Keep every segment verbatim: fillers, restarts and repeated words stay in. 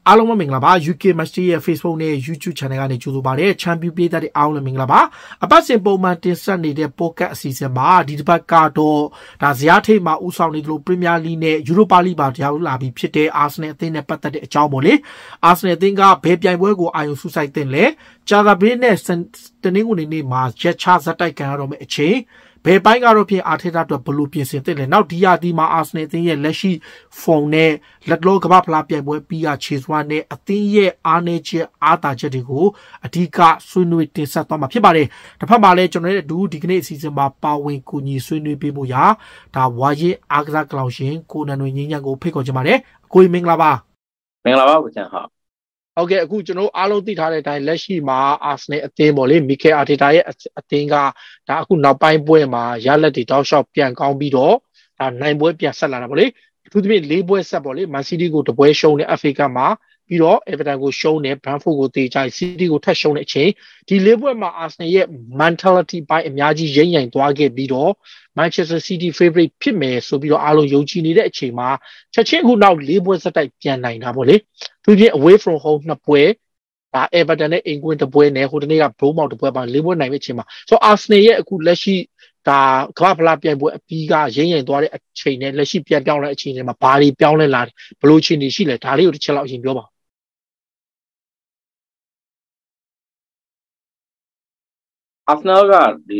အားလုံးပဲမင်္ဂလာပါ ယူ ကေ Master ရဲ့ Facebook နဲ့ YouTube Channel ကနေကြိုဆိုပါရစေ Champion ပြည်သက်တွေအားလုံးမင်္ဂလာပါအပတ်စဉ်ပုံမှန်တင်ဆက်နေတဲ့ podcast အစီအစဉ်မှာဒီတစ်ပတ်ကတော့ဒါဇယားထိပ်မှာဦးဆောင်နေသလို Premier League နဲ့ Europa League ပါတရားလာပြီးဖြစ်တဲ့ Arsenal အသင်းနဲ့ပတ်သက်တဲ့အကြောင်းပေါ့လေ Arsenal အသင်းကဘယ်ပြိုင်ပွဲကိုအာရုံစူးစိုက်တင်လဲကြာသပတေးနဲ့တနင်္ဂနွေနေ့မှာရက်ချဇက်တိုက်ကန်ရတော့မယ့်အချိန်ဘယ်ပိုင်းကတော့ဖြင့်အာထေတာအတွက်ဘလို့ပြင်ဆင်တင်လဲနောက်ဒီယာဒီမှာ Arsenal အသင်းရဲ့လက်ရှိ form နဲ့လက်လောကမ္ဘာဖလားပြိုင်ပွဲပြီးရခြေစွမ်းနဲ့အသင်းရဲ့အားနည်းချက်အားသာချက်တွေကိုအဓိကဆွေးနွေးတင်ဆက်သွားမှာဖြစ်ပါတယ်တစ်ဖက်မှာလည်းကျွန်တော်တို့ဒူဒီကနေ့အစီအစဉ်မှာပါဝင်ကူညီဆွေးနွေးပေးဖို့ရာဒါဝါရင်အားကစားကလောင်ရှင်ကိုနန်ွေငင်းညံကိုဖိတ်ခေါ်ချင်ပါတယ်အကိုကြီးမင်္ဂလာပါမင်္ဂလာပါကိုချန်ဟာဟုတ်ကဲ့အခုကျွန်တော်အားလုံးသိထားတဲ့အတိုင်းလက်ရှိမှာအာဆနယ်အသင်းပေါ့လေမီကယ်အာတီတာရဲ့အသင်းကဒါအခုနောက်ပိုင်းပွဲမှာရလက်တွေတောက်လျှောက်ပြန်ကောင်းပြီးတော့ဒါနိုင်ပွဲပြန်ဆက်လာတာပေါ့လေအထူးသဖြင့်လေးပွဲဆက်ပေါ့လေမန်စီးတီးကိုတပွဲရှုံးတဲ့ အက်ဖ်အေ ကပ်မှာပြီးတော့ Everton ကိုရှုံးတယ် Brentford ကိုတေချာ City ကိုထပ်ရှုံးတဲ့အချိန်ဒီလေးပွဲမှာ Arsenal ရဲ့ mentality ပိုင်းအများကြီးရိမ့်ရိုင်သွားခဲ့ပြီးတော့ Manchester City favorite ဖြစ်မယ်ဆိုပြီးတော့အားလုံးယုံကြည်နေတဲ့အချိန်မှာချက်ချင်းအခုနောက်လေးပွဲဆက်တိုက်ပြန်နိုင်တာပေါ့လေသူချင်း away from home နှစ်ပွဲဒါ Everton နဲ့ England တပွဲနဲ့ဟိုတနေ့က Bournemouth တပွဲပါလေးပွဲနိုင်တဲ့အချိန်မှာဆို Arsenal ရဲ့အခုလက်ရှိဒါကမ္ဘာဖလားပြိုင်ပွဲအပြီးကရိမ့်ရိုင်သွားတဲ့အချိန်နဲ့လက်ရှိပြန်ပြောင်းလဲအချိန်တွေမှာဘာတွေပြောင်းလဲလာတယ်ဘယ်လိုအခြေအနေရှိလဲဒါလေးကိုတစ်ချက်လောက်အရင်ပြောပါအာဆနယ်ကဒီ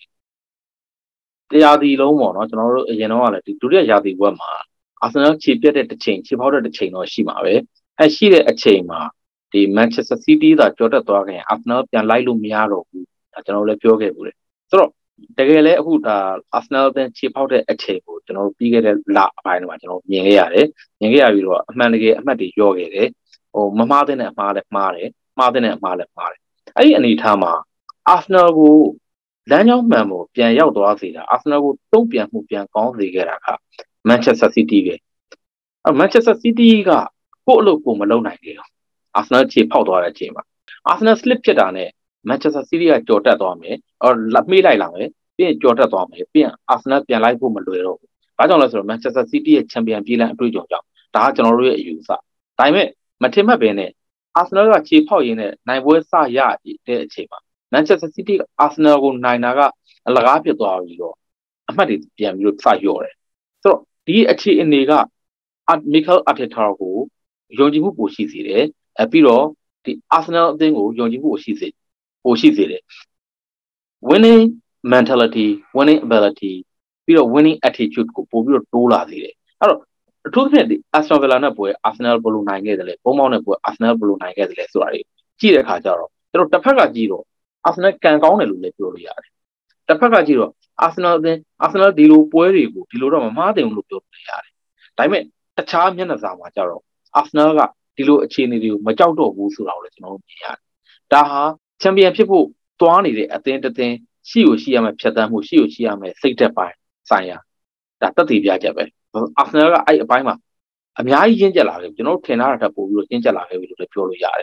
တရားဒီလုံးပေါ့နော်ကျွန်တော်တို့အရင်တော့ကလည်းဒီဒုတိယရာသီပွဲမှာအာဆနယ်ခြေပြတ်တဲ့တစ်ချိန်ခြေဖောက်တဲ့တစ်ချိန်တော့ရှိမှာပဲအဲရှိတဲ့အချိန်မှာဒီ Manchester City သာကြောတက်သွားခင်အာဆနယ်ပြန်လိုက်လို့မရတော့ဘူးဒါကျွန်တော်လည်းပြောခဲ့ဘူးလေဆိုတော့တကယ်လည်းအခုဒါအာဆနယ်အသင်းခြေဖောက်တဲ့အချိန်ကိုကျွန်တော်တို့ပြီးခဲ့တဲ့လအပိုင်းမှာကျွန်တော်မြင်ခဲ့ရတယ်မြင်ခဲ့ရပြီးတော့အမှန်တကယ်အမှတ်တွေရော့ခဲ့တယ်ဟိုမမှားတဲ့အမှားလည်းမှားတယ်မှားတဲ့အမှားလည်းမှားတယ်အဲ့ဒီအနေအထားမှာအာဆနယ်ကိုလမ်းကြောင်းမှန်ဖို့ပြန်ရောက်သွားစေတာအာဆနယ်ကိုတုံ့ပြန်မှုပြန်ကောင်းစေခဲ့တာက Manchester City ပဲအဲ Manchester City ကကိုယ့်အလုပ်ကိုမလုပ်နိုင်ခဲ့ဘူးအာဆနယ်ခြေဖောက်သွားတဲ့အချိန်မှာအာဆနယ် slip ဖြစ်တာနဲ့ Manchester City ကကြော်တက်သွားမယ်အော်လက်မေးလိုက်လာမယ်ပြီးရင်ကြော်တက်သွားမယ်ပြီးရင်အာဆနယ်ပြန်လိုက်ဖို့မလွယ်တော့ဘူးဘာကြောင့်လဲဆိုတော့ Manchester City ရဲ့ Champion ပြေးလမ်းအတွေ့အကြုံကြောင့်ဒါကကျွန်တော်တို့ရဲ့အယူဆဒါပေမဲ့မထင်မှတ်ပဲနဲ့အာဆနယ်ကခြေဖောက်ရင်းနဲ့နိုင်ပွဲစရတဲ့အချိန်မှာ Manchester City က Arsenal ကိုနိုင်တာကအလကားဖြစ်သွားပြီးတော့အမှတ်တွေပြန်ပြီးတော့စရော့တယ်ဆိုတော့ဒီအခြေအနေက Mikel Arteta ကိုယုံကြည်မှုပိုရှိစေတယ်အဲပြီးတော့ဒီ Arsenal အသင်းကိုယုံကြည်မှုပိုရှိစေပိုရှိစေတယ် winning mentality winning ability ပြီးတော့ winning attitude ကိုပို့ပြီးတော့တိုးလာစေတယ်အဲ့တော့အထူးသဖြင့်ဒီ Aston Villa နဲ့ပွဲ Arsenal ဘယ်လိုနိုင်ခဲ့တယ်လဲပုံမောင်းနဲ့ပွဲ Arsenal ဘယ်လိုနိုင်ခဲ့တယ်လဲဆိုတာတွေကြည့်တဲ့အခါကျတော့ကျွန်တော်တစ်ဖက်ကကြည့်တော့ Arsenal ကန်ကောင်းတယ်လို့လည်းပြောလို့ရတယ်တစ်ဖက်ကကြည့်တော့ Arsenal အသင်း Arsenal ဒီလိုပွဲတွေကိုဒီလိုတော့မမှားတယ်လို့ပြောလို့ရတယ်ဒါပေမဲ့တခြားမျက်နှာစာမှာကျတော့ Arsenal ကဒီလိုအခြေအနေတွေကိုမကြောက်တော့ဘူးဆိုတာကိုလည်းကျွန်တော်တို့မြင်ရတယ်ဒါဟာချန်ပီယံဖြစ်ဖို့တွားနေတဲ့အသင်းတစ်သင်းရှိကိုရှိရမယ်ဖြတ်သန်းမှုရှိကိုရှိရမယ်စိတ်သက်ပိုင်းဆိုင်ရာဒါတက်တည်ပြချက်ပဲ Arsenal ကအဲ့အပိုင်းမှာအများကြီးရင်းကျက်လာတယ်ကျွန်တော်တို့ထင်ထားတာထပ်ပို့ပြီးတော့ရင်းကျက်လာခဲ့ပြီလို့လည်းပြောလို့ရတယ်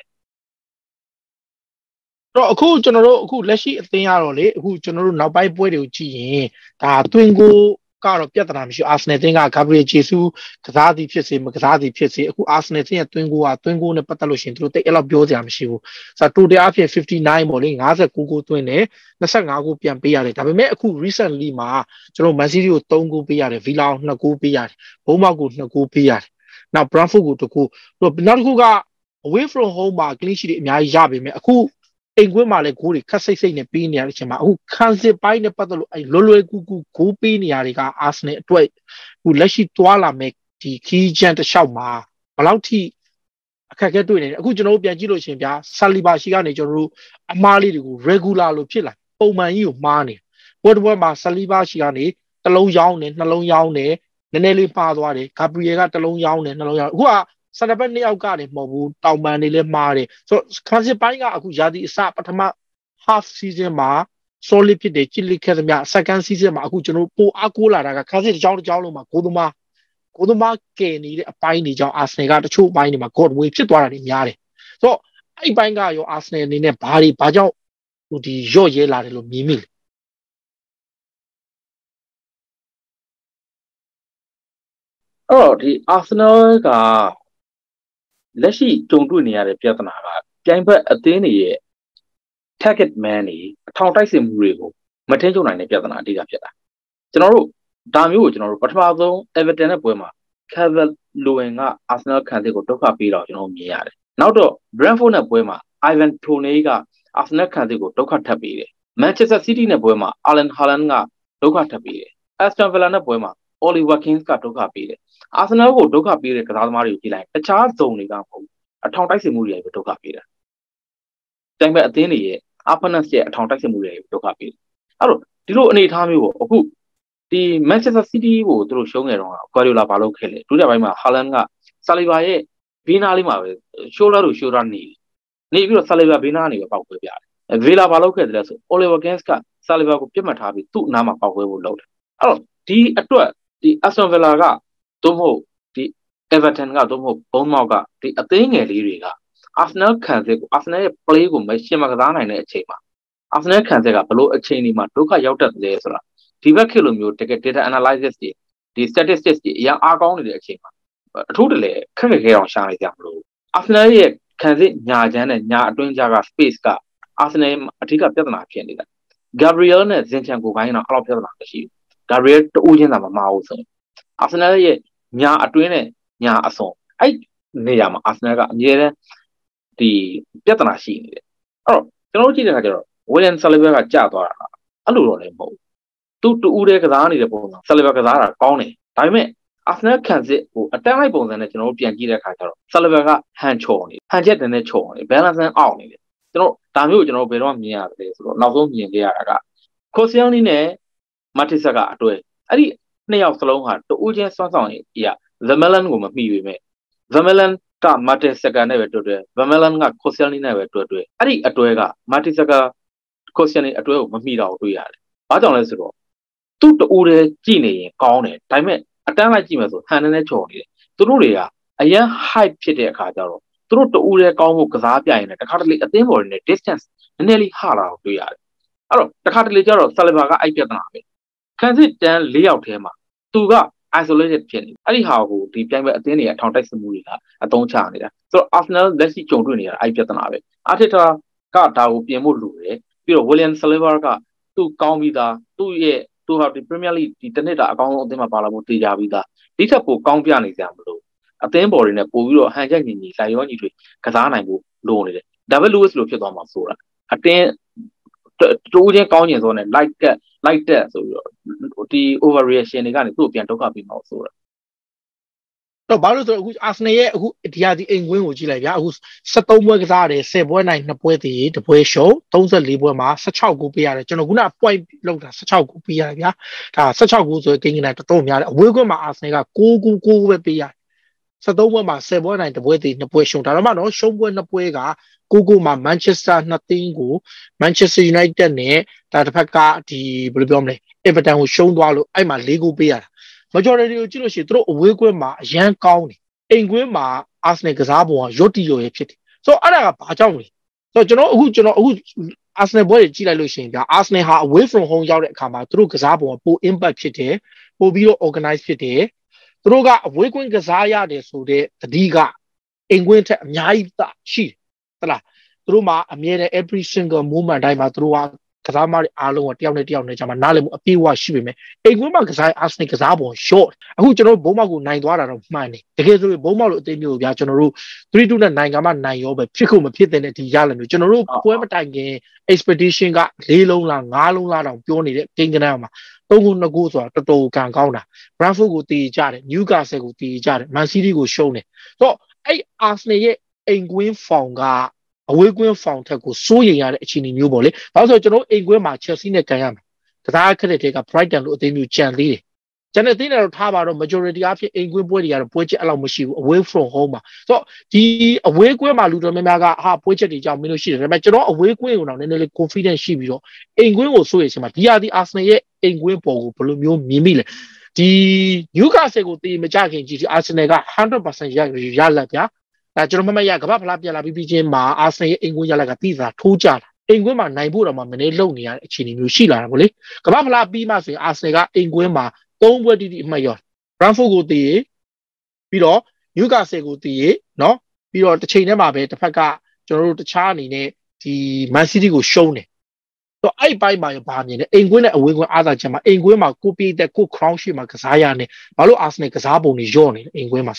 တော့အခုကျွန်တော်တို့အခုလက်ရှိအသင်းရတော့လေအခုကျွန်တော်တို့နောက်ပိုင်းပွဲတွေကိုကြည့်ရင်ဒါတွင်ကိုကတော့ပြဿနာမရှိအာဆနယ်အသင်းကဂါဘရီယယ်ဂျေဆူးကစားသည်ဖြစ်စေမကစားသည်ဖြစ်စေအခုအာဆနယ်အသင်းရဲ့တွင်ကိုကတွင်ကိုနဲ့ပတ်သက်လို့ရှိရင်သူတို့တိတ်အဲ့လောက်ပြောစရာမရှိဘူးဆိုတော့တိုတယ်အဖြစ်59ပေါ့လေ59ကိုတွင်းတယ်25ကိုပြန်ပေးရတယ်ဒါပေမဲ့အခု recently မှာကျွန်တော်မန်စီးတီးကို3ကိုပေးရတယ်ဗီလာကို2ကိုပေးရတယ်ဘုံမောက်ကို2ကိုပေးရတယ်နောက် Brentford ကို1ကိုနောက်တစ်ခုက away from home မှာ clean sheet တွေအများကြီးရပေမဲ့အခုအိမ်ကွင်းမှာလည်းဂိုးတွေခက်စိတ်စိတ်နဲ့ပေးနေရတဲ့အချိန်မှာအခုခံစစ်ပိုင်းနဲ့ပတ်သက်လို့အဲလွယ်လွယ်ကူကူဂိုးပေးနေရတွေကအာဆနယ်အတွက်အခုလက်ရှိတွာလာမဲ့ဒီခီးချန်တစ်လျှောက်မှာဘယ်လောက်ထိအခက်အခဲတွေ့နေလဲအခုကျွန်တော်တို့ပြန်ကြည့်လို့ရှင်ဗျာဆာလီဘာရှိကနေကျွန်တော်တို့အမားလေးတွေကို regular လို့ဖြစ်လာပုံမှန်ကြီးကိုမှားနေပွဲတစ်ပွဲမှာဆာလီဘာရှိကနေတစ်လုံးရောင်းတယ်နှလုံးရောင်းတယ်နည်းနည်းလေးပါသွားတယ်ဂါဘရီယယ်ကတစ်လုံးရောင်းတယ်နှလုံးရောင်းအခုကစတပတ်နှစ်ယောက်ကနေမဟုတ်ဘူးတောင်ပန်တွေလည်းမှားတယ်ဆိုတော့ခန်းစစ်ပိုင်းကအခုရာသီအစပထမ half season မှာ solid ဖြစ်တယ်ကြည့်လိခဲ့သမျှ second season မှာအခုကျွန်တော်ပိုအားကိုးလာတာကခန်းစစ်တစ်ကြောင်းတစ်ကြောင်းလုံးမှာကိုသမားကိုသမားကယ်နေတဲ့အပိုင်းတွေကြောင့် Arsenal ကတချို့အပိုင်းတွေမှာ god way ဖြစ်သွားတာတွေများတယ်ဆိုတော့အဲ့ပိုင်းကရော Arsenal အနေနဲ့ဘာတွေဘာကြောင့်ဟိုဒီရော့ရဲလာတယ်လို့မြင်မိလဲအဲ့တော့ဒီ Arsenal ကလက်ရှိကြုံတွေ့နေရတဲ့ပြဿနာကပြိုင်ဘက်အသင်းတွေရဲ့ target man တွေအထောင်တိုက်စစ်မှုတွေကိုမထင်ချုံနိုင်တဲ့ပြဿနာအဓိကဖြစ်တာကျွန်တော်တို့ဒါမျိုးကိုကျွန်တော်တို့ပထမဆုံး Everton နဲ့ပွဲမှာ Calvert Lewin က Arsenal ခံစစ်ကိုဒုက္ခပေးတော့ကျွန်တော်မြင်ရတယ်နောက်တော့ Brentford နဲ့ပွဲမှာ Ivan Toney က Arsenal ခံစစ်ကိုဒုက္ခထပ်ပေးတယ် Manchester City နဲ့ပွဲမှာ Erling Haaland ကဒုက္ခထပ်ပေးတယ် Aston Villa နဲ့ပွဲမှာ Oli Watkins ကဒုက္ခပေးတယ် Arsenal ကိုဒုက္ခပေးတဲ့ကစားသမားတွေကိုကြည့်လိုက်တခြားဇုံတွေကမဟုတ်အထောင်တိုက်စစ်မှုတွေကိုဒုက္ခပေးတယ်တိုင်ပဲအသင်းတွေရဲ့ opponents ရဲ့အထောင်တိုက်စစ်မှုတွေကိုဒုက္ခပေးတယ်အဲ့တော့ဒီလိုအနေအထားမျိုးပေါ့အခုဒီ Manchester City ကိုသူတို့ရှုံးနေတော့ Guardiola ဘာလုပ်ခဲ့လဲဒုတိယပိုင်းမှာ Haaland က Saliba ရဲ့ဘေးနားလေးမှာပဲ shoulder to shoulder နေနေပြီးတော့ Saliba ဘေးနားနေပဲပောက်ခွဲပြတယ် Villa ဘာလုပ်ခဲ့တယ်လဲဆို Oliver Gans က Saliba ကိုပြစ်မှတ်ထားပြီးသူ့အနားမှာပောက်ခွဲဖို့လုပ်တယ်အဲ့တော့ဒီအတွက်ဒီ Aston Villa ကသို့မဟုတ်ဒီ Everton ကသို့မဟုတ် Bournemouth ကဒီအသင်းငယ်လေးတွေက Arsenal ခံစစ်ကို Arsenal ရဲ့ play ကိုမရှင်းမကစားနိုင်တဲ့အချိန်မှာ Arsenal ခံစစ်ကဘလို့အချိန်ဒီမှာဒုက္ခရောက်တတ်တယ်ဆိုတာဒီဘက်ခေတ်လိုမျိုးတကယ် data analysis တွေဒီ statistics တွေအရင်အားကောင်းနေတဲ့အချိန်မှာအထူးတလဲခက်ခဲခဲအောင်ရှာနေကြမလို့ Arsenal ရဲ့ခံစစ်ညာချမ်းနဲ့ညာအတွင်းကြားက space က Arsenal အထူးကပြဿနာဖြစ်နေတာ Gabriel နဲ့ Zinchenko ဘိုင်းတော့အဲ့လိုပြဿနာမရှိဘူး Gabriel တူးချင်းတာမမအောင်ဆို Arsenal ရဲ့ညာအတွင်းနဲ့ညာအစွန်အဲ့နေရာမှာ Arsenal ကအမြဲတမ်းဒီပြဿနာရှိနေတယ်အဲ့တော့ကျွန်တော်တို့ကြည့်တဲ့အခါကျတော့ William Saliba ကကြာသွားတာအဲ့လိုတော့လည်းမဟုတ်သူတူဦးတဲ့ကစားနေတဲ့ပုံစံ Saliba ကစားတာကောင်းတယ်ဒါပေမဲ့ Arsenal ခံစစ်ဟိုအတန်းလိုက်ပုံစံနဲ့ကျွန်တော်တို့ပြန်ကြည့်တဲ့အခါကျတော့ Saliba ကဟန်ချော်နေဟန်ချက်တဲ့နဲ့ချော်နေ balance အောက်နေတယ်ကျွန်တော်ဒါမျိုးကိုကျွန်တော်ဘယ်တော့မှမြင်ရတယ်ဆိုတော့နောက်ဆုံးမြင်ခဲ့ရတာက Koscielny နဲ့ Matissa ကအတွဲအဲ့ဒီနှစ်ယောက်စလုံးဟာတူးချင်းစွမ်းဆောင်ရည် Vermaelen ကိုမမှီပေမဲ့ Vermaelen က Matissa ကနဲ့ပဲတွေ့တွေ့ Vermaelen က Koscielny နဲ့ပဲတွေ့တွေ့အဲ့ဒီအတွဲက Matissa က Koscielny အတွဲကိုမမှီတော့တွေ့ရတယ်ဘာကြောင့်လဲဆိုတော့သူ့တူးတဲ့ကြည့်နေရင်ကောင်းတယ်ဒါပေမဲ့အတန်းလိုက်ကြည့်မယ်ဆိုဟန်နဲ့ချော်နေတယ်သူတို့တွေကအရန် hype ဖြစ်တဲ့အခါကျတော့သူတို့တူးတဲ့ကောင်းဖို့ကစားပြရင်လည်းတခါတလေအသင်းပေါ်နေ distance နည်းနည်းလေးဟာလာတော့တွေ့ရတယ်အဲ့တော့တခါတလေကျတော့ Saliba ကအိုက်ပြဿနာပဲခံစစ်တန်း၄ယောက်ထဲမှာသူက isolated ဖြစ်နေအဲ့ဒီဟာကိုဒီပြိုင်ပွဲအသင်းတွေအထောင်တိုက်စစ်မှုတွေကအသုံးချနေတာဆိုတော့ Arsenal လက်ရှိကြုံတွေ့နေရတာအဲ့ပြဿနာပဲ Arteta ကဒါကိုပြင်ဖို့လိုတယ်ပြီးတော့ William Saliba ကသူ့ကောင်းပြီးသားသူ့ရဲ့သူဟာဒီ Premier League ဒီတစ်နှစ်တာအကောင်းဆုံးအသင်းမှာပါလာဖို့တည်ကြပြီးသားဒီထက်ပိုကောင်းပြနေကြမလို့အသင်းပေါ်တွေနဲ့ပို့ပြီးတော့ဟန်ချက်ညီညီလိုက်ရောညီတွေကစားနိုင်ဖို့လိုနေတယ် David Luiz လိုဖြစ်သွားမှာဆိုတာအတင်းတူးချင်းကောင်းကျင်စောနဲ့ like တက် like တက်ဆိုပြီးတော့ဒီ overreaction တွေကနေသူ့ကိုပြန်ဒုက္ခပေးမှာဆိုတာတော့ဘာလို့ဆိုတော့အခု Arsenal ရဲ့အခုဒီဟာဒီအိမ်ကွင်းကိုကြည့်လိုက်ဗျာအခုsevenပွဲကစားရတယ်tenပွဲနိုင်twoပွဲတည်တစ်ပွဲရှုံးthirty-fourပွဲမှာsixteenဂိုးပေးရတယ်ကျွန်တော်ခုန point လောက်တာsixteenဂိုးပေးရတယ်ဗျာဒါsixteenဂိုးဆိုရင်ကိန်းကတော်တော်များတယ်အဝေးကွင်းမှာ Arsenal ကnineဂိုးnineပဲပေးရတယ်sevenပွဲမှာtenပွဲနိုင်တစ်ပွဲတည်twoပွဲရှုံးဒါတော့မှတော့ရှုံးပွဲtwoပွဲကnineဂိုးမှာ Manchester two thing ကို Manchester United နဲ့ဒါတစ်ဖက်ကဒီဘယ်လိုပြောမလဲ Everton ကိုရှုံးသွားလို့အဲ့မှာfourဂိုးပေးရတာmajority ကိုကြည့်လို့ရှိရင်သူတို့အဝေးကွင်းမှာအရန်ကောင်းတယ်အိမ်ကွင်းမှာ Arsenal ကစားပုံကရွတ်တီရော်ရဖြစ်တယ်ဆိုတော့အဲ့ဒါကဘာကြောင့်လဲဆိုတော့ကျွန်တော်အခုကျွန်တော်အခု Arsenal ပွဲတွေကြည့်လိုက်လို့ရှိရင်ဗျာ Arsenal ဟာ away from home ရောက်တဲ့အခါမှာသူတို့ကစားပုံကပို impact ဖြစ်တယ်ပိုပြီးတော့ organize ဖြစ်တယ်သူတို့ကအဝေးကွင်းကစားရတယ်ဆိုတဲ့တတိကအိမ်ကွင်းထက်အများကြီးသာရှိတယ်ဟုတ်လားသူတို့မှာအမြဲတမ်း every single moment တိုင်းမှာသူတို့ကကစားမတွေအားလုံးကတယောက်နဲ့တယောက်နဲ့ကြာမှာနားလည်မှုအပြည့်အဝရှိပေမဲ့အိမ်ကွင်းမှာကစား Arsenal ကစားပုံ short အခုကျွန်တော်ဘုံမောက်ကိုနိုင်သွားတာတော့မှန်တယ်တကယ်ဆိုရင်ဘုံမောက်လို့အသိမျိုးဗျာကျွန်တော်တို့three twoနဲ့နိုင်ကမှနိုင်ရောပဲဖြစ်ခုမဖြစ်တဲ့ဒီရလမျိုးကျွန်တော်တို့ပွဲမတိုင်ခင် expectation ကfourလုံးလားfiveလုံးလားတောင်ပြောနေတဲ့ကိန်းကနန်းမှာthreeဂိုးtwoဂိုးဆိုတာတော်တော်ကံကောင်းတာ Brentford ကိုတီးကြတယ် Newcastle ကိုတီးကြတယ် Man City ကိုရှုံးတယ်ဆိုတော့အဲ့ Arsenal ရဲ့အိမ်ကွင်းဖောင်ကအဝေးကွင်းဖောင်ထက်ကိုစိုးရိမ်ရတဲ့အခြေအနေမျိုးပေါ့လေ။ဘာလို့ဆိုတော့ကျွန်တော်အိမ်ကွင်းမှာ Chelsea နဲ့ကန်ရမယ်။ကစားခက်တဲ့တဲက Brighton လို့အသင်းမျိုးကြံသေးတယ်။ကျန်တဲ့အသင်းတွေတော့ထားပါတော့ majority အဖြစ်အိမ်ကွင်းပွဲတွေကတော့ပွဲချက်အဲ့လောက်မရှိဘူး away from home မှာ။ဆိုတော့ဒီအဝေးကွင်းမှာလူတော်များများကဟာပွဲချက်တွေကြောင့်မင်းလို့ရှိတယ်။ဒါပေမဲ့ကျွန်တော်အဝေးကွင်းကိုတော့နည်းနည်းလေး confidence ရှိပြီးတော့အိမ်ကွင်းကိုစိုးရိမ်ချင်မှာဒီဟာဒီ Arsenal ရဲ့အိမ်ကွင်းပေါ်ကိုဘယ်လိုမျိုးမြင်မိလဲ။ဒီ Newcastle ကိုတီးမကြခင်ကြည့်ဒီ Arsenal ကone hundred percent ရရလက်ဗျာ။ဒါကျွန်တော်မမရကမ္ဘာဖလားပြန်လာပြီးပြီးချင်းမှာ Arsenal ရဲ့အိမ်ကွင်းရလက်ကတိစားထိုးကြတာအိမ်ကွင်းမှာနိုင်ဖို့တော့မှမနေလုံနေရတဲ့အခြေအနေမျိုးရှိလာတာပေါ့လေကမ္ဘာဖလားပြီးမှဆိုရင် Arsenal ကအိမ်ကွင်းမှာthreeပွဲတိတိအမှတ်ရော Brentford ကိုတည်ပြီးတော့ Newcastle ကိုတည်နော်ပြီးပြီးတော့တစ်ချိန်တည်းမှာပဲတစ်ဖက်ကကျွန်တော်တို့တခြားအနေနဲ့ဒီ Man City ကိုရှုံးတယ်တော့အဲ့ပိုင်းမှာဘာမြင်လဲအိမ်ကွင်းနဲ့အဝေးကွင်းအားသာချက်မှာအိမ်ကွင်းမှာကိုပြေးတဲ့ကို crown ရှိမှာကစားရနေဘာလို့ Arsenal ကစားပုံတွေညော့နေလဲအိမ်ကွင်းမှာ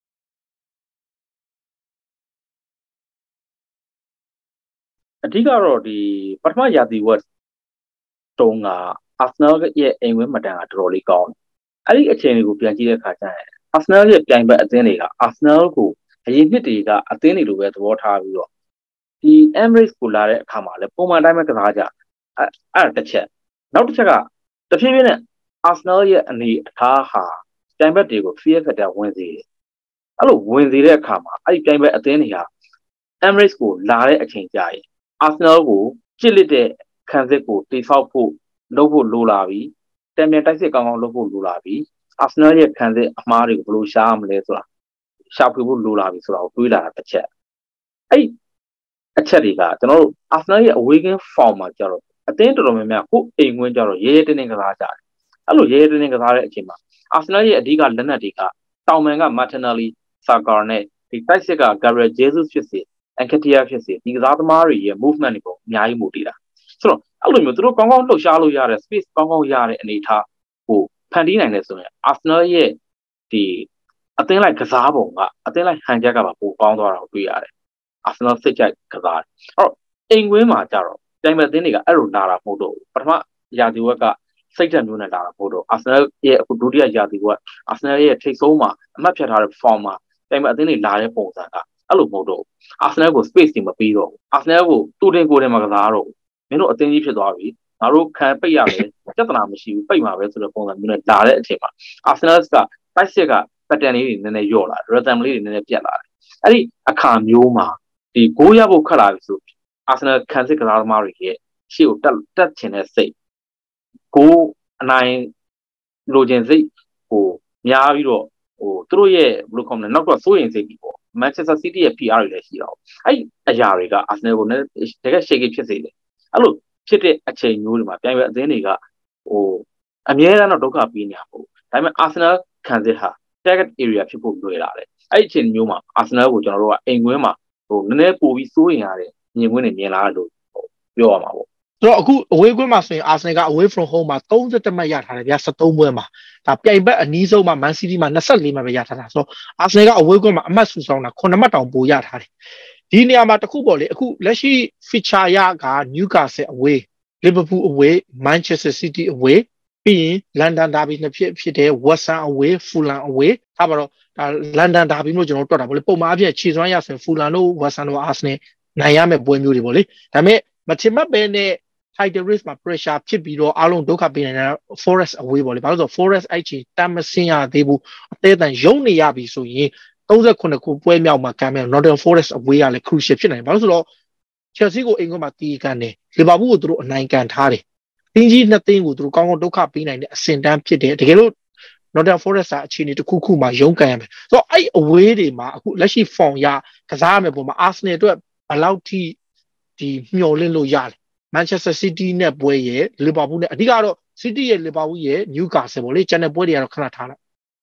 အဓိကတော့ဒီပထမရာသီဝက်တုံးက Arsenal ရဲ့အိမ်ကွင်းမတန်ကတော်တော်လေးကောင်းတယ်အဲ့ဒီအခြေအနေကိုပြန်ကြည့်တဲ့အခါကျရင် Arsenal ရဲ့ပြိုင်ဘက်အသင်းတွေက Arsenal ကိုအရင်နှစ်တွေကအသင်းတွေလိုပဲသဘောထားပြီးတော့ဒီ Emirates ကိုလာတဲ့အခါမှာလည်းပုံမှန်တိုင်းပဲကစားကြအဲ့အဲ့တစ်ချက်နောက်တစ်ချက်ကတဖြည်းဖြည်းနဲ့ Arsenal ရဲ့အနေအထားဟာပြိုင်ဘက်တွေကို fear factor ဝင်စေတယ်အဲ့လိုဝင်စေတဲ့အခါမှာအဲ့ဒီပြိုင်ဘက်အသင်းတွေက Emirates ကိုလာတဲ့အချိန်ကြာရင် Arsenal ကိုချစ်လက်တဲ့ခံစစ်ကိုတိဆောက်ဖို့လုပ်ဖို့လိုလာပြီတံမြန်တိုက်စစ်ကောင်းကောင်းလုပ်ဖို့လိုလာပြီ Arsenal ရဲ့ခံစစ်အမှားတွေကိုဘယ်လိုရှားမလဲဆိုတာရှာဖွေဖို့လိုလာပြီဆိုတာကိုတွေးလာတာတစ်ချက်အဲ့အချက်တွေကကျွန်တော်တို့ Arsenal ရဲ့ awakening form မှာကြတော့အသင်းတော်တော်များများကိုအိမ်ဝင်ကြတော့ရဲရဲတင်းတင်းကစားကြတယ်အဲ့လိုရဲရဲတင်းတင်းကစားတဲ့အချိန်မှာ Arsenal ရဲ့အဓိကလက်နက်တွေကတောင်မန်က Martinelli Saka နဲ့ဒီတိုက်စစ်က Gabriel Jesus ဖြစ်စေ Nketiah ဖြစ်စေဒီကစားသမားတွေရဲ့ movement တွေကိုအများကြီးမူတည်တာဆိုတော့အဲ့လိုမျိုးသူတို့ကောင်းကောင်းလှုပ်ရှားလို့ရတဲ့ space ကောင်းကောင်းရတဲ့အနေအထားကိုဖန်တီးနိုင်တယ်ဆိုရင် Arsenal ရဲ့ဒီအသင်းလိုက်ကစားပုံကအသင်းလိုက်ဟန်ချက်ကပါပိုကောင်းသွားတာကိုတွေ့ရတယ် Arsenal စိတ်ကြိုက်ကစားတယ်အဲ့တော့အိမ်ကွင်းမှာကြတော့ပြိုင်ဘက်အသင်းတွေကအဲ့လိုလာတာမဟုတ်တော့ပထမရာသီဝက်ကစိတ်ဓာတ်မျိုးနဲ့လာတာမဟုတ်တော့ Arsenal ရဲ့အခုဒုတိယရာသီဝက် Arsenal ရဲ့ထိပ်ဆုံးမှာအမှတ်ဖြတ်ထားတဲ့ form မှာပြိုင်ဘက်အသင်းတွေလာတဲ့ပုံစံကအဲ့လိုမဟုတ်တော့ Arsenal ကို space တွေမပေးတော့ဘူး Arsenal ကိုတူတင်ကိုတင်မှာကစားတော့မင်းတို့အသင်းကြီးဖြစ်သွားပြီငါတို့ခံပိတ်ရမယ်ပြဿနာမရှိဘူးပိတ်မှာပဲဆိုတဲ့ပုံစံမျိုးနဲ့လာတဲ့အချိန်မှာ Arsenal ကတိုက်စစ်က pattern လေးတွေနည်းနည်းညော့လာတယ် rhythm လေးတွေနည်းနည်းပြတ်လာတယ်အဲ့ဒီအခါမျိုးမှာဒီဂိုးရဖို့ခက်လာပြီဆို Arsenal ခံစစ်ကစားသမားတွေရဲ့ရှေ့ကိုတက်တက်ချင်တဲ့စိတ်ဂိုးအနိုင်လိုချင်စိတ်ဟိုများပြီးတော့ဟိုသူတို့ရဲ့ဘယ်လိုခေါ်မလဲနောက်တော့စိုးရင်စိတ်ပြီးပေါ့ Manchester City ရဲ့ P R တွေလည်းရှိတော့အဲ့အရာတွေက Arsenal ကိုလည်းတကယ် shake ဖြစ်စေတယ်အဲ့လိုဖြစ်တဲ့အချိန်မျိုးတွေမှာပြိုင်ပွဲအသင်းတွေကဟိုအများအားတော့ဒုက္ခပေးနေရပေါ့ဒါပေမဲ့ Arsenal ခံစစ်ဟာ target area ဖြစ်ဖို့လွယ်လာတယ်အဲ့ဒီအချိန်မျိုးမှာ Arsenal ကိုကျွန်တော်တို့ကအိမ်ကွင်းမှာဟိုနည်းနည်းပိုပြီးစိုးရင်ရတဲ့မြင်ကွင်းတွေမြင်လာလို့ပြောရမှာပေါ့ဆိုတော့အခုအဝေးကွင်းမှာဆိုရင် Arsenal က away from home မှာသirty-oneမှတ်ရထားတယ်ဗျာseventeenပွဲမှာဒါပြိုင်ဘက်အနီးဆုံးမှာ Man City မှာtwenty-fourမှတ်ပဲရထားတာဆိုတော့ Arsenal က away ကွင်းမှာအမှတ်စုဆောင်တာnineမှတ်တောင်ပိုရထားတယ်ဒီနေရာမှာတခုပေါ့လေအခုလက်ရှိ feature ရက Newcastle away Liverpool away Manchester City away ပြီးရင် London derby နှစ်ဖြစ်ဖြစ်တဲ့ West Ham away Fulham away ဒါပါတော့ဒါ London derby လို့ကျွန်တော်တို့တွက်တာပေါ့လေပုံမှန်အဖြစ်ခြေစွမ်းရဆိုရင် Fulham တို့ West Ham တို့ Arsenal နိုင်ရမယ့်ပွဲမျိုးတွေပေါ့လေဒါပေမဲ့မချင်မပဲနဲ့ title race မှာ pressure ဖြစ်ပြီးတော့အားလုံးဒုက္ခပေးနေတာ Forest away ပေါ့လေဘာလို့ဆို Forest အဲ့ချီတမ်းမစင်းရသေးဘူးအသေးအတန်ရုံနေရပြီဆိုရင်thirty-nineခုပွဲမြောက်မှာကမ်းမယ် Nottingham Forest away ကလည်း crucial ဖြစ်နိုင်ဘာလို့ဆိုတော့ Chelsea ကိုအိမ်ကွင်းမှာတီးကန်တယ် Liverpool ကိုသူတို့အနိုင်ကန်ထားတယ်တင်းကြီးနှစ်သိန်းကိုသူတို့ကောင်းကောင်းဒုက္ခပေးနိုင်တဲ့အဆင့်တန်းဖြစ်တယ်တကယ်လို့ Nottingham Forest ကအခြေအနေတစ်ခုခုမှာရုန်းကန်ရမယ်ဆိုတော့အဲ့ away တွေမှာအခုလက်ရှိ form ရကစားရမယ်ပုံမှာ Arsenal အတွက်ဘယ်လောက်ထိဒီမျှော်လင့်လို့ရလဲ Manchester City နဲ့ပွဲရဲ့ Liverpool နဲ့အဓိကတော့ City ရဲ့ Liverpool ရဲ့ Newcastle ပေါ့လေကျန်တဲ့ပွဲတွေကတော့ခဏထားလိုက်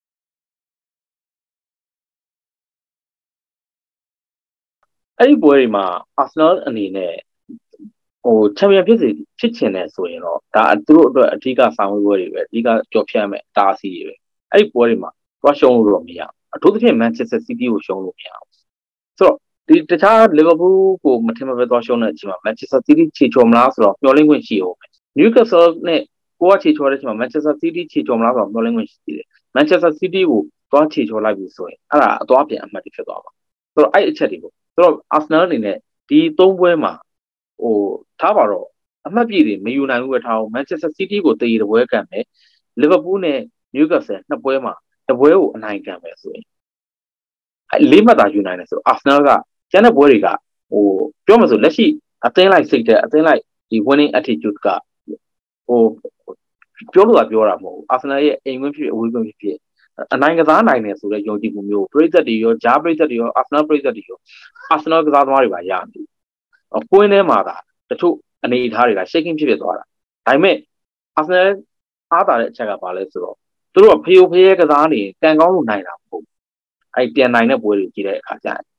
အဲ့ဒီပွဲတွေမှာ Arsenal အနေနဲ့ဟို champion ဖြစ်စေဖြစ်ချင်တယ်ဆိုရင်တော့ဒါသူတို့အတွက်အဓိကဆောင်ရွက်ပွဲတွေပဲအဓိကကြော်ဖြတ်မယ်အတားအဆီးတွေပဲအဲ့ဒီပွဲတွေမှာသွားရှုံးလို့တော့မရဘူးအထူးသဖြင့် Manchester City ကိုရှုံးလို့မရဘူးဆိုတော့ဒီတခြား Liverpool ကိုမထင်မှပဲသွားရှုံးတဲ့အချိန်မှာ Manchester City ခြေချော်မလားဆိုတော့မျှော်လင့်ခွင့်ရှိအောင် Newcastle နဲ့ကိုကခြေချော်တဲ့အချိန်မှာ Manchester City ခြေချော်မလားဆိုတော့မျှော်လင့်ခွင့်ရှိတယ် Manchester City ကိုသွားခြေချော်လိုက်ပြီဆိုရင်အဲ့ဒါအသွားပြန်အမှတ်တွေဖြစ်သွားပါဆိုတော့အဲ့အချက်တွေပေါ့ဆိုတော့ Arsenal အနေနဲ့ဒီသုံးပွဲမှာဟိုထားပါတော့အမှတ်ပြည့်တွေမယူနိုင်ဘူးပဲထားအောင် Manchester City ကိုတည်ရတဲ့ပွဲကန်မယ် Liverpool နဲ့ Newcastle နှစ်ပွဲမှာတစ်ပွဲကိုအနိုင်ကန်မယ်ဆိုရင်အဲလေးမှတ်သာယူနိုင်တယ်ဆို Arsenal ကကျန်တဲ့ပွဲတွေကဟိုပြောမှဆိုလက်ရှိအသင်းလိုက်စိတ်တဲ့အသင်းလိုက်ဒီ winning attitude ကဟိုပြောလို့ကပြောတာမဟုတ်ဘူး Arsenal ရဲ့အိမ်ဝင်ဖြစ်အဝေးဝင်ဖြစ်အနိုင်ကစားနိုင်တယ်ဆိုတဲ့ယုံကြည်မှုမျိုးပရိသတ်တွေရောဂျားပရိသတ်တွေရော Arsenal ပရိသတ်တွေရော Arsenal ကစားသမားတွေပါရနေပွင့်ထဲမှာကတချို့အနေအထားတွေက shaking ဖြစ်ဖြစ်သွားတာဒါပေမဲ့ Arsenal အားတာတဲ့အချက်ကဘာလဲဆိုတော့သူတို့ကဖျို့ဖျဲကစားနေကန်ကောင်းလို့နိုင်တာမဟုတ်ဘူးအဲ့ပြန်နိုင်တဲ့ပွဲတွေကြည့်တဲ့အခါကျရင်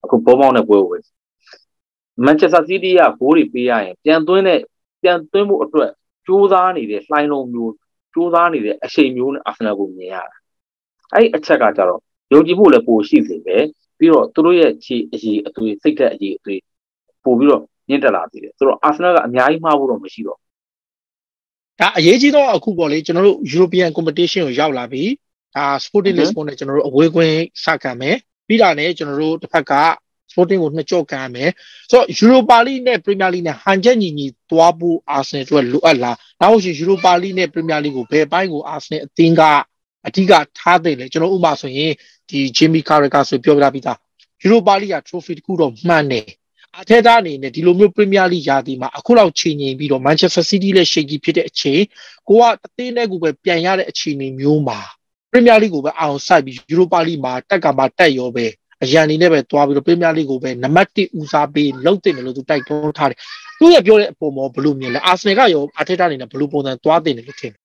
အခုဘောပေါင်းနဲ့ပွဲဝဲ Manchester City ကဂိုးတွေပေးရရင်ပြန်သွင်းတဲ့ပြန်သွင်းမှုအတွက်ကြိုးစားနေတဲ့လှိုင်းလုံးမျိုးကြိုးစားနေတဲ့အချိန်မျိုးနဲ့ Arsenal ကိုမြင်ရတာအဲ့အချက်ကကြတော့ယုံကြည်မှုလည်းပိုရှိစေပဲပြီးတော့သူတို့ရဲ့ခြေအရေးအသွေးစိတ်သက်အရေးအသွေးပို့ပြီးတော့ညှင့်တက်လာသေးတယ်ဆိုတော့ Arsenal ကအများကြီးမှားဖို့တော့မရှိတော့ဒါအရေးကြီးတော့အခုပေါ့လေကျွန်တော်တို့ European competition ကိုရောက်လာပြီဒါ Sporting Lisbon နဲ့ကျွန်တော်တို့အဝေးကွင်းစကန်မယ်ပြီးတာနဲ့ကျွန်တော်တို့တစ်ဖက်က Sporting ကိုနှစ်ကြော့ကန်မယ်ဆိုတော့ Europa League နဲ့ Premier League နဲ့ဟန်ချက်ညီညီသွားဖို့ Arsenal တို့လိုအပ်လားနောက်ရှိ Europa League နဲ့ Premier League ကိုဘယ်ပိုင်းကို Arsenal အသင်းကအဓိကထားတယ်လေကျွန်တော်ဥပမာဆိုရင်ဒီ Jimmy Carragher ဆိုပြောပြပြီးသား Europa League က trophy တခုတော့မှန်တယ်အထက်သားအနေနဲ့ဒီလိုမျိုး Premier League ရာသီမှာအခုလောက်ချိန်ငိန်ပြီးတော့ Manchester City နဲ့ shaky ဖြစ်တဲ့အချိန်ကိုကအသင်းနဲ့ကိုပဲပြန်ရတဲ့အခြေအနေမျိုးမှာ Premier League ကိုပဲအောင်စိုက်ပြီး Europa League မှာတက်ကမှာတက်ရောပဲအရန်နေနဲ့ပဲသွားပြီးတော့ Premier League ကိုပဲနံပါတ်တစ်ဦးစားပေးလုပ်တင်တယ်လို့သူတိုက်တွန်းထားတယ်သူရပြောတဲ့အပေါ်မှာဘယ်လိုမြင်လဲ Arsenal ကရောအထက်သားအနေနဲ့ဘယ်လိုပုံစံသွားတင်တယ်လို့ထင်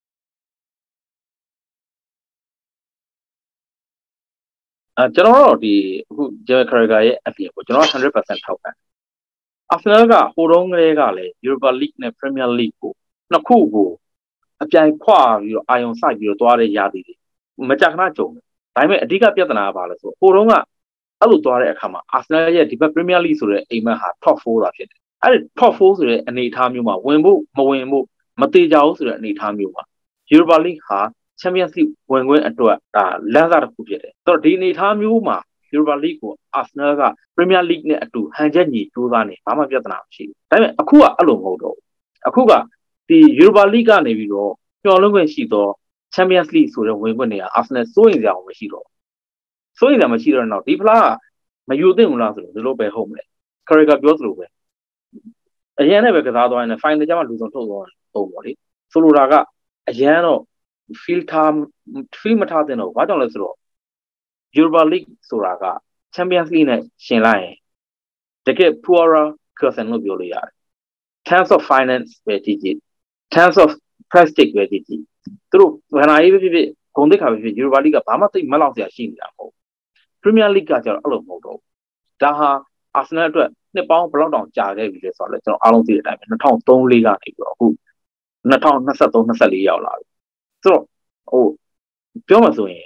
အဲကျွန်တော်တို့ဒီအခု Jimmy Carragher ရဲ့အပြင်ကိုကျွန်တော်one hundred percent ထောက်ခံArsenal ကဟိုတုန်းကလေးကလည်း Europa League နဲ့ Premier League ကိုနှစ်ခုကိုအပြိုင်ခွာပြီးတော့အာယုံစိုက်ပြီးတော့သွားတဲ့ရာသီတွေမကြခဏကြုံတယ်။ဒါပေမဲ့အဓိကပြဿနာကဘာလဲဆိုဟိုတုန်းကအဲ့လိုသွားတဲ့အခါမှာ Arsenal ရဲ့ဒီဘက် Premier League ဆိုတဲ့အိမ်မက်ဟာ top four တာဖြစ်တယ်။အဲ့ဒီ top four ဆိုတဲ့အနေအထားမျိုးမှာဝင်ဖို့မဝင်ဖို့မတေချာဘူးဆိုတဲ့အနေအထားမျိုးမှာ Europa League ဟာ Champions League ဝင်ခွင့်အတွက်ဒါလမ်းစာတစ်ခုဖြစ်တယ်။ဆိုတော့ဒီအနေအထားမျိုးမှာEuropa League ကို Arsenal က Premier League နဲ့အတူဟန်ချက်ညီကြိုးစားနေဘာမှပြဿနာမရှိဘူး။ဒါပေမဲ့အခုကအဲ့လိုမဟုတ်တော့ဘူး။အခုကဒီ Europa League ကနေပြီးတော့ညှော်လွှင့်ခွင့်ရှိသော Champions League ဆိုတဲ့ဝင်ခွင့်တွေက Arsenal စိုးရင်စရာမရှိတော့။စိုးရင်စရာမရှိတော့တော့ဒီဖလားကမယူသင့်ဘူးလားဆိုတော့ဒီလိုပဲဟုတ်မလဲ။ Carragher ပြောသလိုပဲ။အရင်နဲ့ပဲကစားသွားရင် final ကျမှလူဆုံးထုတ်သွားတော့ပေါ့လေ။ဆိုလိုတာကအရင်တော့ feel time feel မထားတဲ့တော့ဘာကြောင့်လဲဆိုတော့Europa League ဆိုတာက Champions League နဲ့ရှင်လိုက်ရင်တကယ် poorer person လို့ပြောလို့ရတယ်။ terms of finance ပဲကြည့်ကြည့် terms of prestige ပဲကြည့်ကြည့်သူတို့ဘဏ္ဍာရေးပဲဖြစ်ဖြစ်ဂုဏ်သိက္ခာပဲဖြစ် Europa League ကဘာမှသိမလောက်စရာရှိနေတာမဟုတ် Premier League ကကျတော့အဲ့လိုမဟုတ်တော့ဘူးဒါဟာ Arsenal အတွက်နှစ်ပေါင်းဘယ်လောက်တောင်ကြာခဲ့ပြီလဲဆိုတော့လေကျွန်တော်အားလုံးသိတဲ့အတိုင်းပဲtwo thousand three ကနေပြီးတော့အခုtwenty twenty-three twenty-fourရောက်လာပြီဆိုတော့ဟိုပြောမှဆိုရင်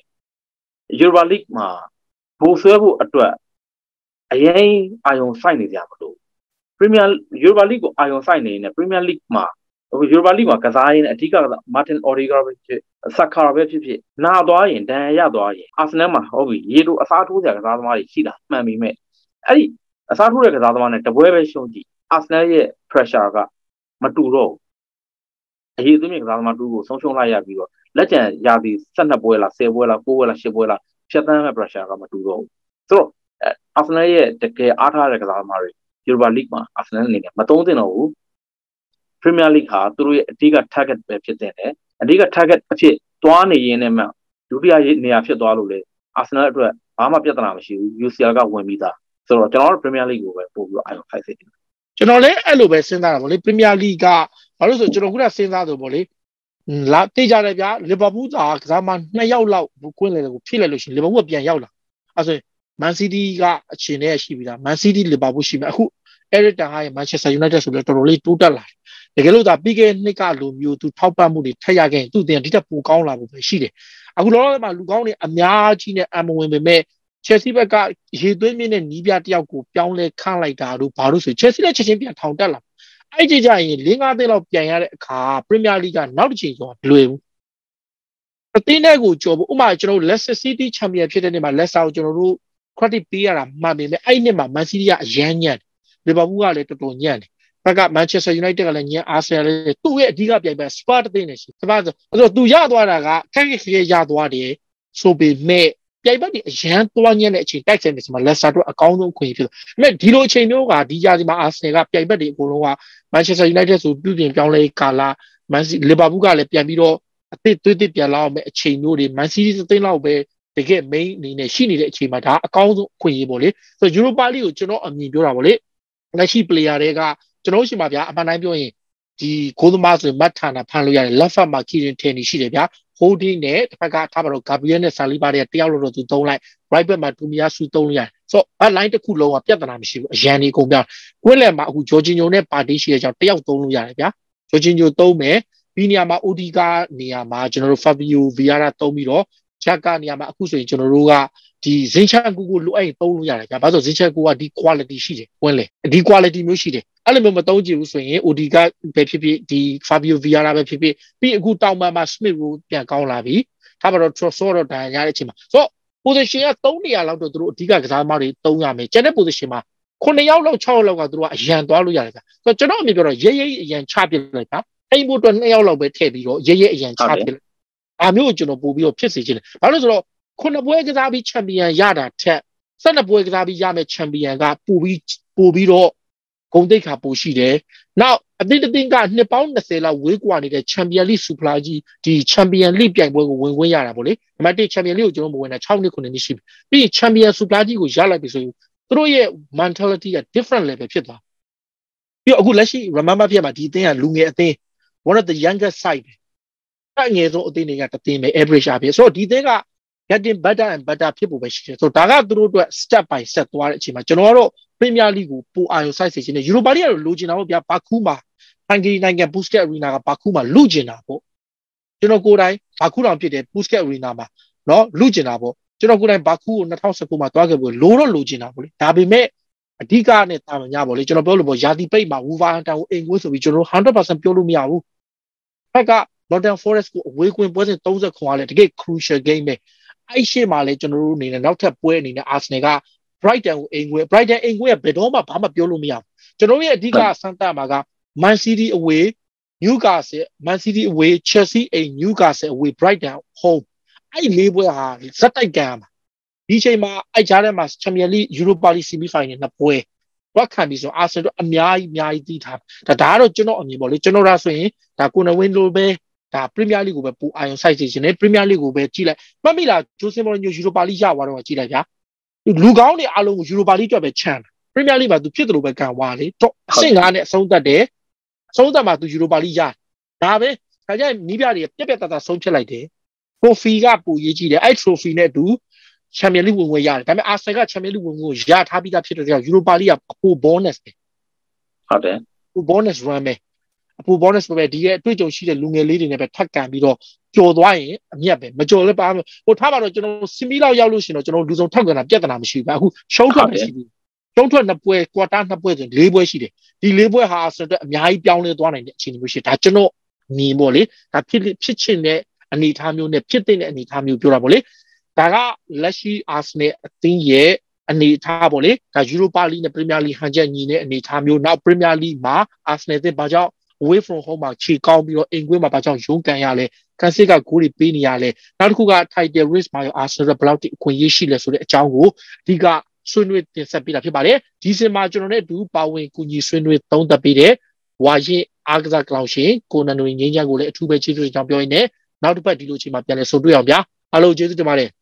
Europa League မှာဘိုးဆွဲဖို့အတွက်အရင်အာယုံစိုက်နေကြမလို့ Premier Europa League ကိုအာယုံစိုက်နေနေ Premier League မှာဟို Europa League မှာကစားရင်းအဓိက Martin Odegaard ပဲဖြစ် Saka ပဲဖြစ်ဖြစ်နာသွားရင်ဒဏ်ရသွားရင် Arsenal မှာဟုတ်ပြီရေတို့အစားထိုးစရာကစားသမားတွေရှိတာမှန်ပြီမဲ့အဲ့ဒီအစားထိုးတဲ့ကစားသမားနဲ့တပွဲပဲရှုံးကြည့် Arsenal ရဲ့ pressure ကမတူတော့ဘူးအရေးသွင်းကစားသမားတူကိုဆုံးရှုံးလိုက်ရပြီးတော့လက်ကျန်ရာသီtwelveပွဲလားtenပွဲလားnineပွဲလားtenပွဲလားဖြတ်သန်းမဲ့ pressure ကမတူတော့ဘူးဆိုတော့ Arsenal ရဲ့တကယ်အားထားတဲ့ကစားသမားတွေ Europa League မှာ Arsenal အနေနဲ့မသုံးသင့်တော့ဘူး Premier League ဟာသူတို့ရဲ့အဓိက target ပဲဖြစ်တဲ့အဓိက target အဖြစ်သွားနေရင်းနဲ့မှဒုတိယနေရာဖြစ်သွားလို့လေ Arsenal အတွက်ဘာမှပြဿနာမရှိဘူး U C L ကဝင်ပြီးသားဆိုတော့ကျွန်တော်တို့ Premier League ကိုပဲပို့ပြီးတော့အာရုံစိုက်စေတယ်ကျွန်တော်လည်းအဲ့လိုပဲစဉ်းစားတာဗောလေ Premier League ကဘာလို့ဆိုကျွန်တော်ခုနစဉ်းစားဆိုဗောလေလာတေးကြတယ်ဗျာ Liverpool သာကစားမှtwoယောက်လောက်ကွင်းလေကိုဖြစ်လိုက်လို့ရှိရင် Liverpool ကပြန်ရောက်လာအဲ့ဆို Man City ကအခြေအနေရှိပြီးသား Man City Liverpool ရှိမယ်အခု Eric Ten Hag ရဲ့ Manchester United ဆိုပြီးတော့တော်တော်လေးတိုးတက်လာတယ်တကယ်လို့ဒါပြီးခဲ့နှစ်ကလိုမျိုးသူထောက်ပံ့မှုတွေထက်ရခဲ့ရင်သူ့တင်ဒီတက်ပိုကောင်းလာဖို့ပဲရှိတယ်အခုလောလောဆယ်မှာလူကောင်းတွေအများကြီးနဲ့အမဝင်ပေမဲ့ Chelsea ဘက်ကရေသွင်းမြင့်တဲ့နီးပြတယောက်ကိုပြောင်းလဲခန့်လိုက်တာတို့ဘာလို့ဆို Chelsea နဲ့ချက်ချင်းပြန်ထောင်တက်လာအဲ့ကြကြရင်four fiveသိန်းလောက်ပြန်ရတဲ့အခါ Premier League ကနောက်တစ်ချိန်ကျော်လွယ်ဘူးအသင်းနဲ့ကိုကျော်ဖို့ဥပမာကျွန်တော်တို့ Leicester City Champion ဖြစ်တဲ့နေ့မှာ Leicester ကိုကျွန်တော်တို့ credit ပေးရတာမှန်ပေမဲ့အဲ့နှစ်မှာ Man City ကအရန်ညံ့တယ် Liverpool ကလည်းတော်တော်ညံ့တယ်ဘက်က Manchester United ကလည်းညံ့ Arsenal လည်းသူ့ရဲ့အဓိကပြိုင်ပွဲ Spurs တဲ့နေရှိ Spurs ဆိုတော့သူရသွားတာကခက်ခက်ခဲရသွားတယ်ဆိုပေမဲ့ပြိုင်ပွဲဒီအရန်တွားညံ့တဲ့အချိန်တိုက်ဆိုင်နေစမှာ Leicester တို့အကောင်းဆုံးခွင့်ဖြစ်တယ်ဒါပေမဲ့ဒီလိုအချိန်မျိုးကဒီကြာစီမှာ Arsenal ကပြိုင်ပွဲဒီအကုန်လုံးက Manchester United ဆိုပြုပြင်ပြောင်းလဲကာလာ Man City Liverpool ကလည်းပြန်ပြီးတော့အသစ်သွေးသစ်ပြန်လာအောင်မဲ့အချိန်မျိုးတွေ Man City သိန်းလောက်ပဲတကယ် main အနေနဲ့ရှိနေတဲ့အချိန်မှာဒါအကောင်းဆုံးခွင့်ရပေါ့လေဆိုတော့ Europa League ကိုကျွန်တော်အမြင်ပြောတာပေါ့လေလက်ရှိ player တွေကကျွန်တော်ရှိမှာဗျာအမှန်တိုင်းပြောရင်ဒီဂိုးသမားဆိုရင်မတ်ထာနာဖန်လို့ရတယ် left foot မှာ Kieran Tierney ရှိတယ်ဗျာ holding နဲ့တစ်ဖက်ကထားပါတော့ Gabriel နဲ့ Saliba တွေကတယောက်လို့တော့သူသုံးလိုက် right back မှာ Tomiyasu သုံးလို့ရတယ်ဆိုဘတ်လိုင်းတစ်ခုလုံးကပြဿနာမရှိဘူးအရန်ဒီကုန်ပြကွင်းလယ်မှာအခုဂျော်ဂျင်ညိုနဲ့ပါတီရှိတဲ့ကြောင့်တယောက်သုံးလို့ရတယ်ဗျာဂျော်ဂျင်ညိုသုံးမယ်ဒီနေရာမှာ O D ကနေရာမှာကျွန်တော်တို့ Fabio Vieira သုံးပြီးတော့ဂျက်ကနေရာမှာအခုဆိုရင်ကျွန်တော်တို့ကဒီဇင်ချန်ကူကိုလိုအဲ့သုံးလို့ရတယ်ဗျာဘာလို့ဇင်ချန်ကူကဒီ quality ရှိတယ်ကွင်းလေဒီ quality မျိုးရှိတယ်အဲ့လိုမျိုးမသုံးကြည့်ဘူးဆိုရင် O D ကပဲဖြစ်ဖြစ်ဒီ Fabio Vieira ပဲဖြစ်ဖြစ်ပြီးအခုတောင်ပံမှာ Smith ကိုပြန်ကောင်းလာပြီထားပါတော့ Trossard တော့ဒဏ်ရာရတဲ့အချိန်မှာဆို position ကသုံးနေရာလောက်တော့သူတို့အဓိကကစားသမားတွေသုံးရမယ်ကျန်တဲ့ position မှာခုနှစ်ယောက်လောက်ခြောက်ယောက်လောက်ကသူတို့ကအရန်သွားလို့ရတယ်ဗျာဆိုတော့ကျွန်တော်အမြင်ပြောတော့ရဲရဲအရန်ချပစ်လိုက်တာအိမ်ဖို့အတွက်နှစ်ယောက်လောက်ပဲထည့်ပြီးတော့ရဲရဲအရန်ချပစ်လိုက်အားမျိုးကိုကျွန်တော်ပို့ပြီးတော့ဖြစ်စေချင်တယ်ဘာလို့ဆိုတော့ခုနှစ်ပွဲကစားပြီးချန်ပီယံရတာထက်ဆယ်နှစ်ပွဲကစားပြီးရမယ့်ချန်ပီယံကပို့ပြီးပို့ပြီးတော့ဂုဏ်သိက္ခာပိုရှိတယ်နောက်အသင်းတစ်သင်းကနှစ်ပေါင်း၂၀လောက်ဝေးကွာနေတဲ့ချန်ပီယံလိစူပလာကြီးဒီချန်ပီယံလိပြိုင်ပွဲကိုဝင်ခွင့်ရတာပေါ့လေနံပါတ်၁ချန်ပီယံလိကိုကျွန်တော်မဝင်တာ၆နှစ်ခုနှစ်နှစ်ရှိပြီပြီးချန်ပီယံစူပလာကြီးကိုရလိုက်ပြီဆိုရင်သူတို့ရဲ့ mentality က different level ဖြစ်သွားပြီးအခုလက်ရှိ remember ဖြစ်မှာဒီအသင်းကလူငယ်အသင်း one of the youngest side အငယ်ဆုံးအသင်းတွေကတသင်းပဲ average အဖြစ်ဆိုတော့ဒီသင်းက getting better and better ဖြစ်ဖို့ပဲရှိတယ်ဆိုတော့ဒါကသူတို့အတွက် step by step သွားတဲ့အချိန်မှာကျွန်တော်ကတော့ Premier League ကိုပိုအာရုံစိုက်စေချင်တယ် Europa League ကတော့လိုချင်တာပေါ့ဗျာဘာကူးမှာဟန်ဂေရီနိုင်ငံ Puskas Arena ကဘာကူးမှာလူချင်တာပေါ့ကျွန်တော်ကိုယ်တိုင်ဘာကူးတောင်ဖြစ်တယ် Puskas Arena မှာเนาะလူချင်တာပေါ့ကျွန်တော်ကိုယ်တိုင်ဘာကူးကို၂၀၁၉မှာတွားခဲ့ပြီးလိုတော့လိုချင်တာပေါ့လေဒါပေမဲ့အဓိကနဲ့တာမညာပေါ့လေကျွန်တော်ပြောလို့ပေါ့ယာတီပိတ်မှာ Wolverhampton ကိုအိမ်ကွင်းဆိုပြီးကျွန်တော် one hundred percent ပြောလို့မရဘူးဖက်က Nottingham Forest ကိုအဝေးကွင်းပွဲစဉ်၃၀ခွန်ကလည်းတကယ် crucial game ပဲအဲ့ရှေ့မှာလည်းကျွန်တော်တို့အနေနဲ့နောက်ထပ်ပွဲအနေနဲ့ Arsenal က Brighton ကိုအိမ်ကွင်း Brighton အိမ်ကွင်းကဘယ်တော့မှဘာမှပြောလို့မရဘူးကျွန်တော်ရဲ့အဓိကစမ်းသပ်မှာက Man City away Newcastle Man City away Chelsea အိမ် Newcastle away Brighton home အဲ့လေးပွဲဟာဇက်တိုက်ကန်မှာဒီချိန်မှာအဲ့ကြားထဲမှာ Champions League Europa League semi final နှစ်ပွဲတော့ခံပြီးဆို Arsenal တို့အများကြီးအများကြီးတီးထားဒါဒါကတော့ကျွန်တော်အမြင်ပေါ့လေကျွန်တော်ဒါဆိုရင်ဒါကိုနဝင်းလိုပဲဒါ Premier League ကိုပဲပူအာရုံစိုက်စေချင်တယ် Premier League ကိုပဲကြည့်လိုက်မှတ်မိလား Jose Mourinho Europa League ရသွားတော့ကြည့်လိုက်ဗျာလူကောင်းတွေအားလုံးကို Europa League အတွက်ပဲချန် Premier League မှာသူဖြစ်တယ်လို့ပဲကန်ဝါလေတော့အဆင့်ကားနဲ့အဆုံးသတ်တယ်အဆုံးသတ်မှာသူ Europa League ရတယ်ဒါပဲဒါကြိုင်နီးပြတွေပြက်ပြက်တတ်တာဆုံးဖြတ်လိုက်တယ် trophy ကပူရေးကြည့်တယ်အဲ့ trophy နဲ့အတူ Champions League ဝင်ဝင်ရတယ်ဒါပေမဲ့ Arsenal က Champions League ဝင်ဝင်ကိုရထားပြီးသားဖြစ်တဲ့ကြောင့် Europa League ကအပူ bonus ပဲဟုတ်တယ်ပူ bonus run ပဲအပူ bonus ပဲဒီရဲ့အတွေ့အကြုံရှိတဲ့လူငယ်လေးတွေနဲ့ပဲထပ်ကန်ပြီးတော့ကြော်သွားရင်အမြတ်ပဲမကြော်လည်းပါဟိုထားပါတော့ကျွန်တော်စင်မီလောက်ရောက်လို့ရှိရင်တော့ကျွန်တော်လူဆောင်ထောက်ကတာပြဿနာမရှိဘူးအခုရှုံးထွက်မရှိဘူးရှုံးထွက်နှစ်ပွဲ quarter နှစ်ပွဲဆိုရင်၄ပွဲရှိတယ်ဒီ၄ပွဲဟာ Arsenal အတွက်အများကြီးပြောင်းလဲသွားနိုင်တဲ့အခြေအနေမျိုးရှိဒါကျွန်တော်မြင်ပေါ့လေဒါဖြစ်ဖြစ်ချင်တဲ့အနေအထားမျိုးနဲ့ဖြစ်တဲ့အနေအထားမျိုးပြောတာပေါ့လေဒါကလက်ရှိ Arsenal အသင်းရဲ့အနေအထားပေါ့လေဒါ Europa League နဲ့ Premier League ဟန်ချက်ညီတဲ့အနေအထားမျိုးနောက် Premier League မှာ Arsenal အသင်းဘာကြောင့် away from home မှာခြေကောင်းပြီးတော့အိမ်ကွင်းမှာဘာကြောင့်ရုန်းကန်ရလဲကန်စစ်ကဂိုးတွေပေးနေရလဲနောက်တစ်ခုက title race မှာရော Arsenal ဘယ်လောက်ထိအခွင့်အရေးရှိလဲဆိုတဲ့အကြောင်းကိုအဓိကဆွေးနွေးတင်ဆက်ပေးတာဖြစ်ပါတယ်ဒီစင်မှာကျွန်တော်နဲ့အတူပါဝင်ကူညီဆွေးနွေးသုံးသပ်ပေးတဲ့ဝါရင်အားကစားကလောင်ရှင်ကိုနန်နိုငင်းချမ်းကိုလည်းအထူးပဲကျေးဇူးတင်ကြောင်းပြောရင်းနဲ့နောက်တစ်ပတ်ဒီလိုချိန်မှာပြန်လည်ဆုံတွေ့အောင်ဗျာအားလုံးကျေးဇူးတင်ပါတယ်